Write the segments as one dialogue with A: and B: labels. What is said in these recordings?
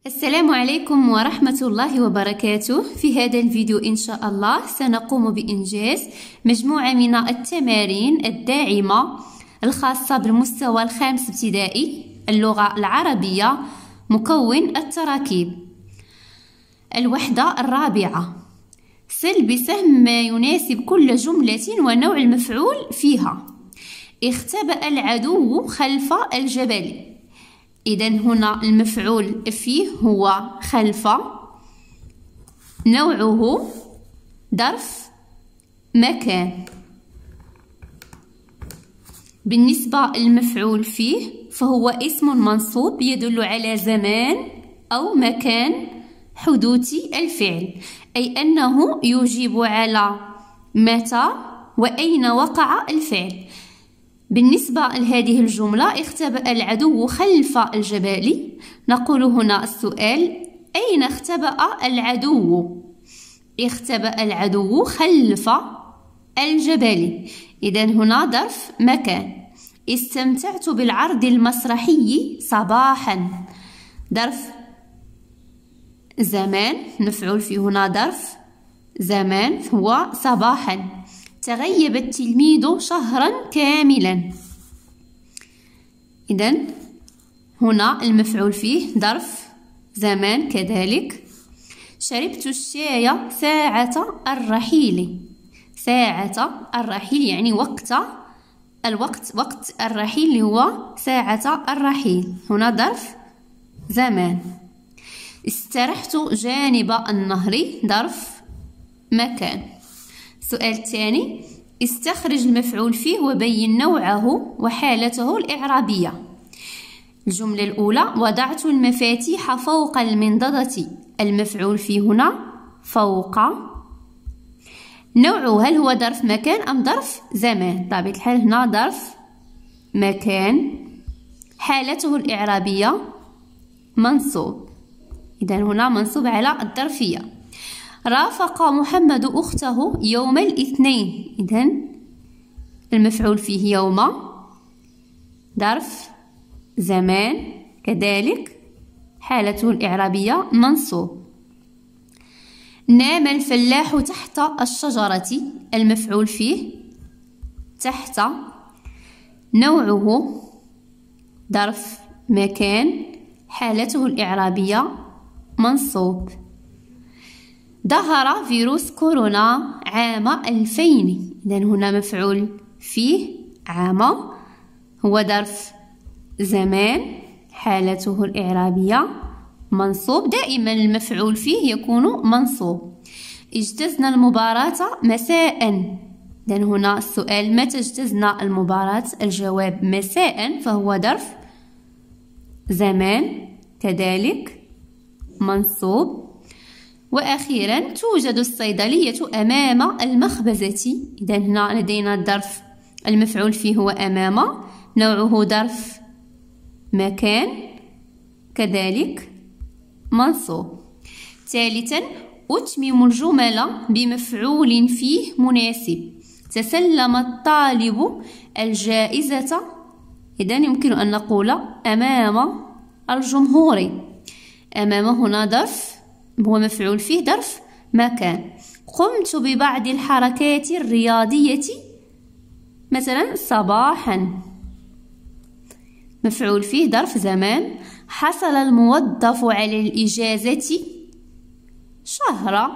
A: السلام عليكم ورحمة الله وبركاته. في هذا الفيديو إن شاء الله سنقوم بإنجاز مجموعة من التمارين الداعمة الخاصة بالمستوى الخامس ابتدائي اللغة العربية مكون التراكيب. الوحدة الرابعة: سل بسهم ما يناسب كل جملة ونوع المفعول فيها. اختبأ العدو خلف الجبل. إذن هنا المفعول فيه هو خلف، نوعه ظرف مكان. بالنسبة للمفعول فيه فهو اسم منصوب يدل على زمان أو مكان حدوث الفعل، أي أنه يجيب على متى وأين وقع الفعل. بالنسبة لهذه الجملة اختبأ العدو خلف الجبل، نقول هنا السؤال: أين اختبأ العدو؟ اختبأ العدو خلف الجبل، إذن هنا ظرف مكان. استمتعت بالعرض المسرحي صباحا، ظرف زمان، مفعول فيه هنا ظرف زمان هو صباحا. تغيب التلميذ شهرا كاملا، إذن هنا المفعول فيه ظرف زمان كذلك. شربت الشاي ساعة الرحيل، ساعة الرحيل يعني وقت الرحيل اللي هو ساعة الرحيل، هنا ظرف زمان. استرحت جانب النهر، ظرف مكان. السؤال الثاني: استخرج المفعول فيه وبين نوعه وحالته الإعرابية. الجملة الأولى: وضعت المفاتيح فوق المنضدة. المفعول فيه هنا فوق. نوعه هل هو ظرف مكان أم ظرف زمان؟ بطبيعة الحال هنا ظرف مكان. حالته الإعرابية منصوب، إذن هنا منصوب على الظرفية. رافق محمد أخته يوم الاثنين، إذن المفعول فيه يوم ظرف زمان كذلك، حالته الإعرابية منصوب. نام الفلاح تحت الشجرة. المفعول فيه تحت، نوعه ظرف مكان، حالته الإعرابية منصوب. ظهر فيروس كورونا عام 2000، إذن هنا مفعول فيه عام هو ظرف زمان، حالته الإعرابية منصوب. دائما المفعول فيه يكون منصوب. اجتزنا المباراة مساء، إذن هنا السؤال: متى اجتزنا المباراة؟ الجواب مساء، فهو ظرف زمان كذلك منصوب. وأخيرا: توجد الصيدلية أمام المخبزة. إذن هنا لدينا الظرف المفعول فيه هو أمام، نوعه ظرف مكان كذلك منصوب. ثالثا: أتمم الجمل بمفعول فيه مناسب. تسلم الطالب الجائزة، إذن يمكن أن نقول أمام الجمهور. أمام هنا ظرف هو مفعول فيه ظرف مكان. قمت ببعض الحركات الرياضية مثلا صباحا، مفعول فيه ظرف زمان. حصل الموظف على الإجازة شهر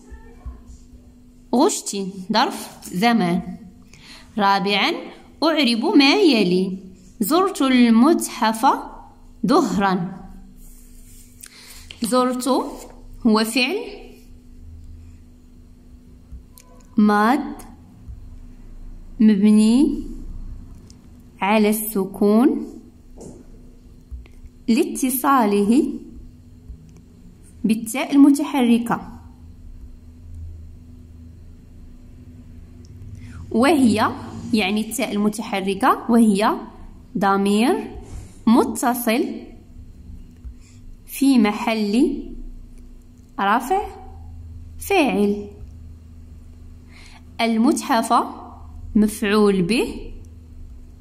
A: غشت، ظرف زمان. رابعا: أعرب ما يلي. زرت المتحف ظهرا. زرت هو فعل ماض مبني على السكون لاتصاله بالتاء المتحركة، وهي يعني التاء المتحركة وهي ضمير متصل في محل رفع فاعل. المتحف مفعول به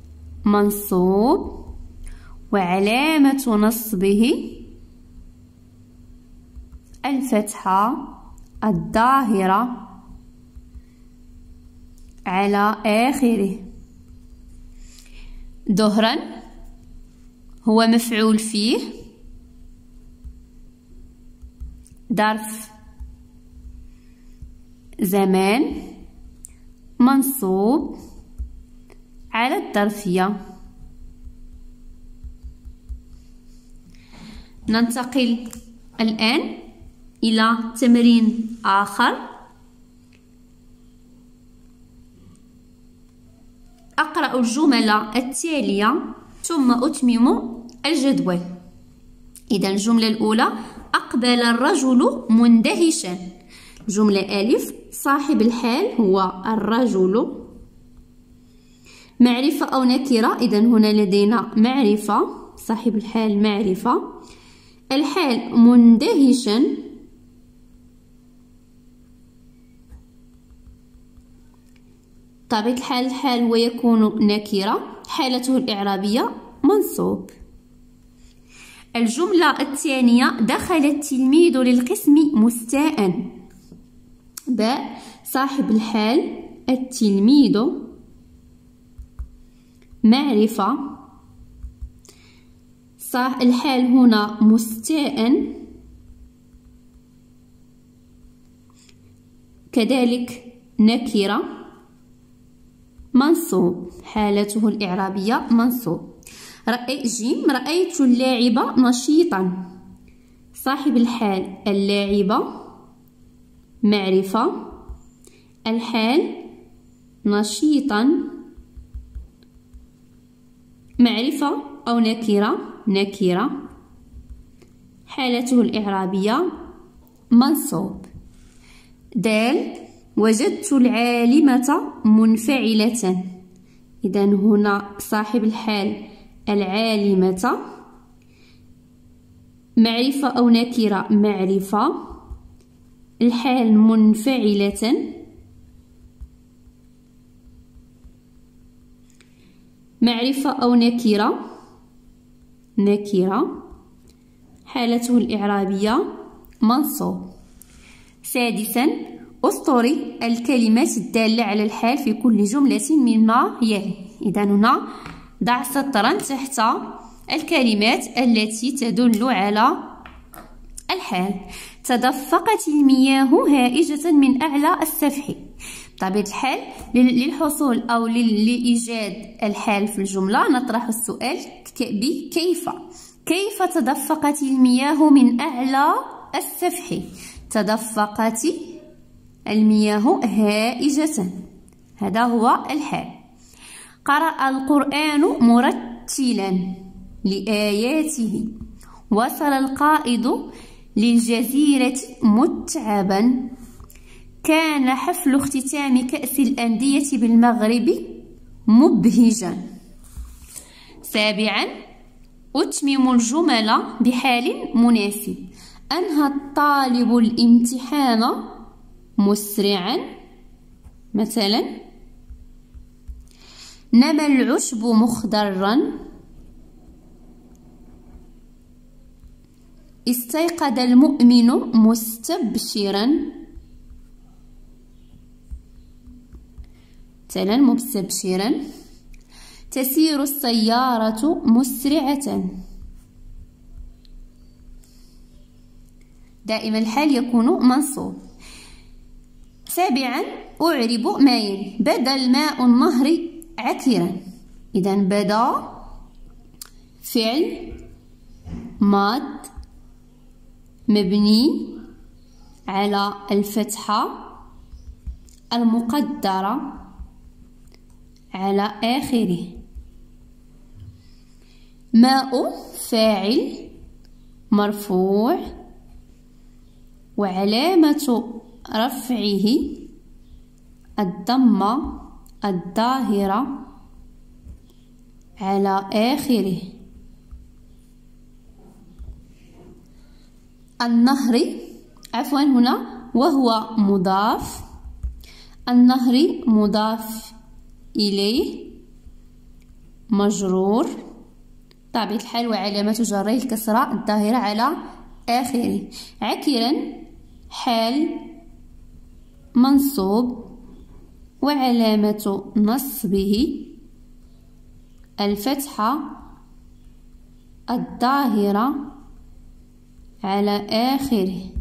A: منصوب، وعلامة نصبه الفتحة الظاهرة على آخره. ظهرا هو مفعول فيه، ظرف زمان منصوب على الظرفية. ننتقل الآن إلى تمرين آخر. أقرأ الجمل التالية ثم أتمم الجدول. إذا الجملة الأولى: أقبل الرجل مندهشا. جملة ألف: صاحب الحال هو الرجل. معرفة أو نكرة. إذا هنا لدينا معرفة، صاحب الحال معرفة. الحال مندهشا، طبيعة الحال الحال ويكون نكرة، حالته الإعرابية منصوب. الجملة الثانية: دخل التلميذ للقسم مستاء. باء: صاحب الحال التلميذ معرفة، الحال هنا مستاء، كذلك نكرة منصوب، حالته الإعرابية منصوب. جيم: رأيت اللاعب نشيطا. صاحب الحال اللاعب معرفة، الحال نشيطا معرفة أو نكرة، نكرة، حالته الإعرابية منصوب. دال: وجدت العالمة منفعلة. إذا هنا صاحب الحال العالمة معرفة أو نكرة، معرفة، الحال منفعلة، معرفة أو نكرة، نكرة، حالته الإعرابية منصوب. سادسا: أسطري الكلمات الدالة على الحال في كل جملة مما يلي. إذا هنا ضع سطرا تحت الكلمات التي تدل على الحال. تدفقت المياه هائجة من أعلى السفح. بطبيعة الحال للحصول أو لإيجاد الحال في الجملة نطرح السؤال بكيف. كيف تدفقت المياه من أعلى السفح؟ تدفقت المياه هائجة، هذا هو الحال. قرأ القرآن مرتلا لآياته. وصل القائد للجزيرة متعبا. كان حفل اختتام كأس الأندية بالمغرب مبهجا. سابعا: أتمم الجمل بحال مناسب. أنهى الطالب الامتحان مسرعا. مثلا: نمى العشب مخضرا. استيقظ المؤمن مستبشرا. مثلا مستبشرا. تسير السيارة مسرعة. دائما الحال يكون منصوب. سابعا: أعرب ما يلي. بدا الماء النهر عكرا. إذا بدا فعل ماض مبني على الفتحة المقدرة على آخره. ماء فاعل مرفوع وعلامة رفعه الضمة الظاهرة على آخره. النهر عفوا هنا وهو مضاف، النهر مضاف إليه مجرور طبيعة الحال وعلامة جره الكسرة الظاهرة على آخره. عكرا حال منصوب وعلامة نصبه الفتحة الظاهرة على آخره.